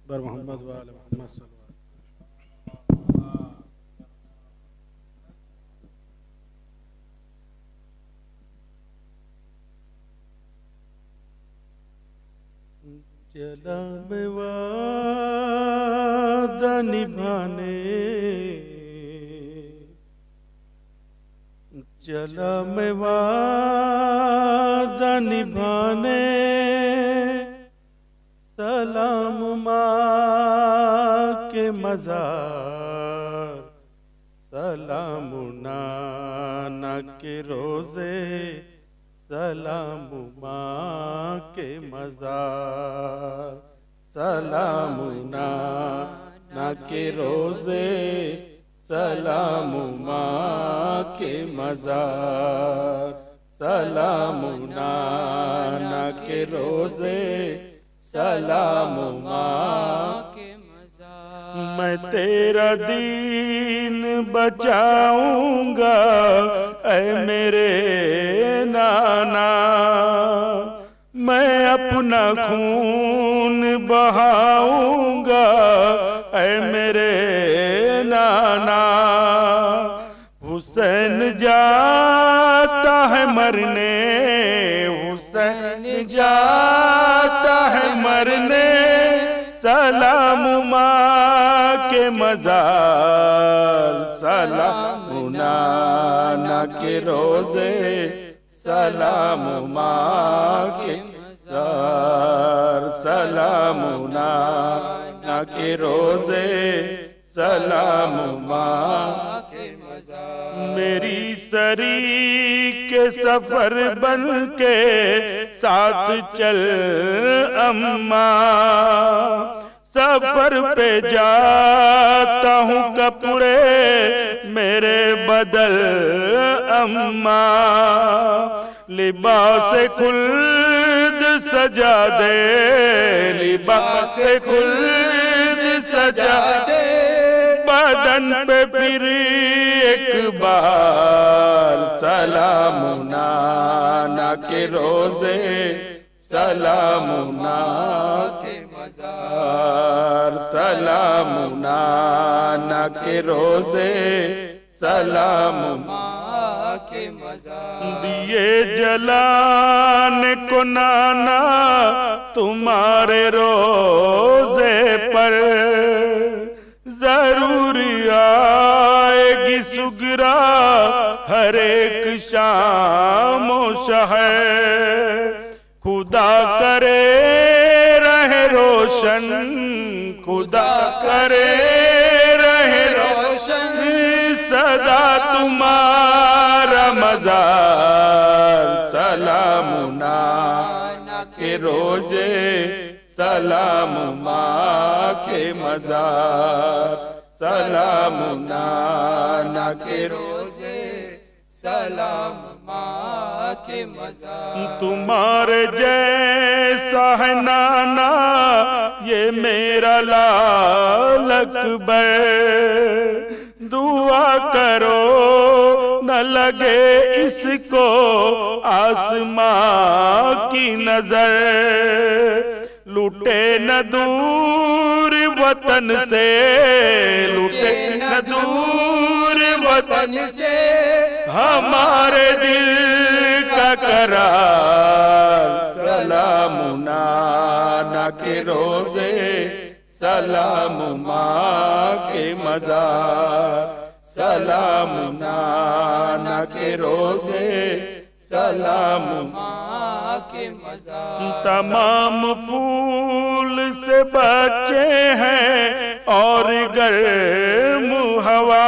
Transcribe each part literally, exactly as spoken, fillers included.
बर मोहम्मद व आले मोहम्मद सल्लल्लाहु चला मैं वादा निभाने, चला मैं वादा निभाने, सलाम माँ के मज़ार, सलाम नाना के रोज़े, सलाम माँ के मज़ार, सलाम नाना के रोज़े, सलाम माँ के मज़ार, सलाम नाना के रोज़े, सलाम माँ के मज़ार। मैं तेरा दीन बचाऊंगा ऐ मेरे नाना, मैं अपना खून बहाऊंगा ऐ मेरे नाना। हुसैन जाता है मरने, हुसैन जाता है मरने, सलाम माँ के मज़ार, सलाम नाना के रोज़े, सलाम माँ के मज़ार, सलाम नाना के रोज़े, सलाम माँ के मज़ार। मेरी सरी के सफर बन के साथ चल अम्मा, सफर पे जाता हूँ कपड़े मेरे बदल अम्मा, लिबास खुल्द सजा दे, लिबास खुल्द सजा दे, बदन पे फिर एक बार, सलाम नाना के रोज़े, सलाम नाना के मज़ार, सलाम नाना के रोज़े, सलाम माँ के मज़ार। दिए जलाने को नाना तुम्हारे रोज़े पर, जरूर आएगी सुगरा हर एक शाम व शहर, खुदा करे रहे रोशन, खुदा करे रहे रोशन, सदा तुम्हारा मज़ार, सलाम नाना के रोज़े, सलाम माँ के मज़ार, सलाम नाना के रोज़े, सलाम माँ के मज़ार। तुम्हारे जैसा है नाना ये मेरा लाल अकबर, दुआ करो न लगे इसको आसमां की नजर, लूटे न दूर वतन से, लूटे न दूर वतन से, हमारे दिल का करार, सलाम नाना के रोज़े, सलाम माँ के मज़ार, सलाम नाना के रोज़े, सलाम माँ के मज़ार। तमाम फूल से बचे हैं और गर्म हवा,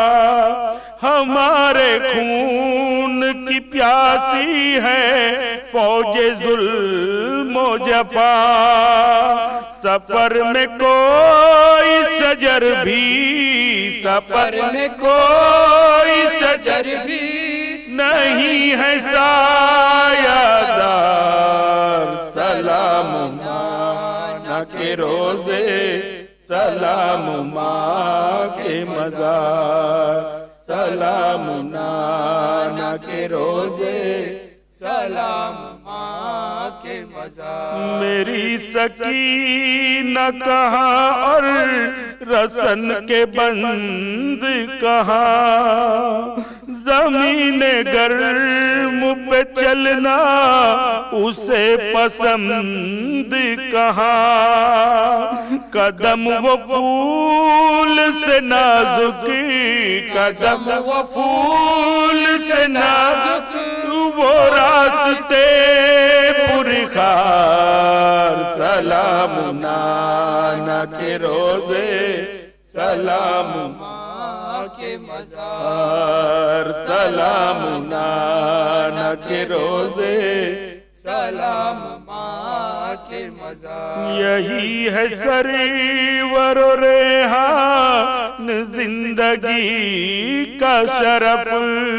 हमारे खून की प्यासी है फौजे जुल्म जफा, सफर में कोई सजर भी, सफर में कोई सजर भी नहीं है सायादार, सलाम नाना के रोज़े, सलाम माँ के मज़ार, सलाम नाना के रोज़े, सलाम माँ के के मज़ार। मेरी सकीना कहाँ और रसन के बंद कहाँ, ज़मीन गर्म पे चलना उसे पसंद कहाँ, कदम वो फूल से नाजुक, कदम वो फूल से नाजुक, वो रास्ते पुरखार। सलाम नाना के रोज़े, सलाम माँ के मज़ार। सलाम नाना के रोज़े, सलाम माँ के मज़ार। यही है सरवर रेहान जिंदगी का शरफ,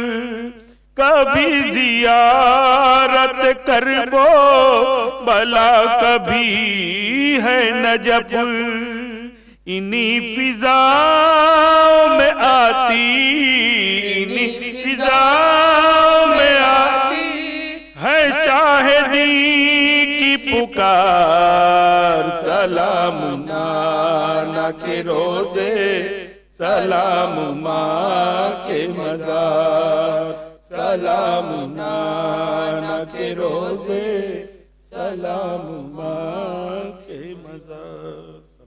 कभी जियारत करबो भला कभी है नजफ। इन्हीं फिजाओं में आती, इन्हीं फिजाओं में आती है शाहिदी की पुकार। सलाम नाना के रोज़े, सलाम माँ के मज़ार। सलाम नाना के रोज़े, सलाम माँ के मज़ार।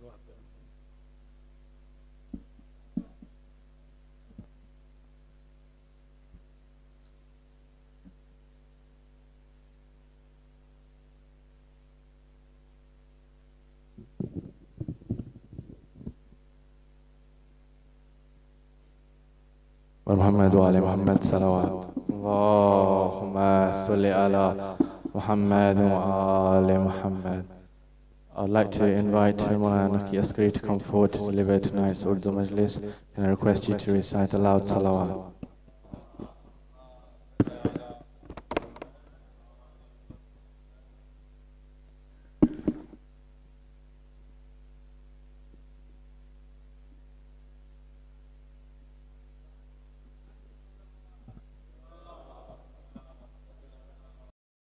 Muhammad wa ali Muhammad salawat. Allahumma salli ala Muhammad wa ali Muhammad. I'd like to invite Maulana Askari to come forward to deliver tonight's Urdu Majlis. Can I request you to recite aloud salawat?